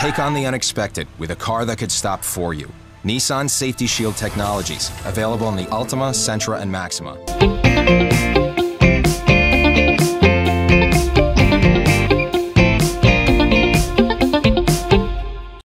Take on the unexpected with a car that could stop for you. Nissan Safety Shield Technologies, available in the Altima, Sentra, and Maxima.